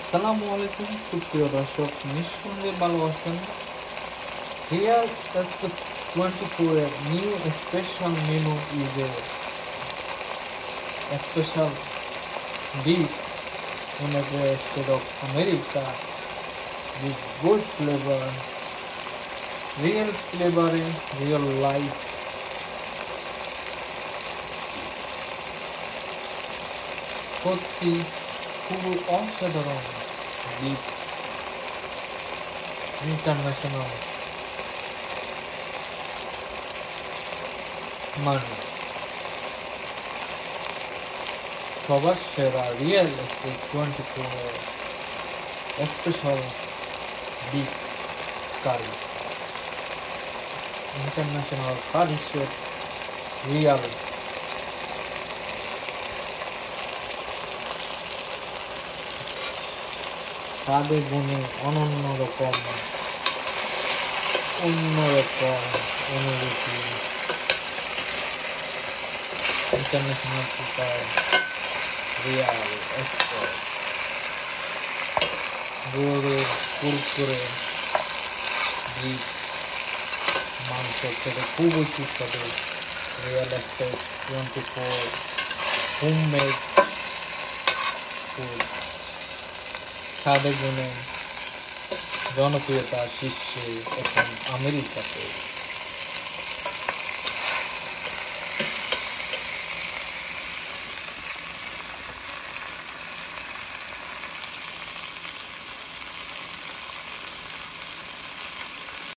আসসালামু আলাইকুম সুপ্রিয় দর্শক, নিঃসন্দেহে ভালো আছেন। Here Express 24 a new special menu is a special dish in a state of America with good flavor, real flavoring, real life. সত্যি খুব অসাধারণ ডিশ, ইন্টারন্যাশনাল মানে সবার সেরা real express 24 special dish curry, international curry chef real স্বাদে গুণে অন্যরকম অনুভূতি। ইন্টারন্যাশনাল কুকার রিয়াল এক্সপ্রেস গরুর কুরকুরে ডিপ মাংস খেতে খুবই সুস্বাদু। রিয়াল এক্সপ্রেস 24 হোমমেড ফুড স্বাদে গুণে জনপ্রিয়তা শীর্ষে এখন আমেরিকাতে।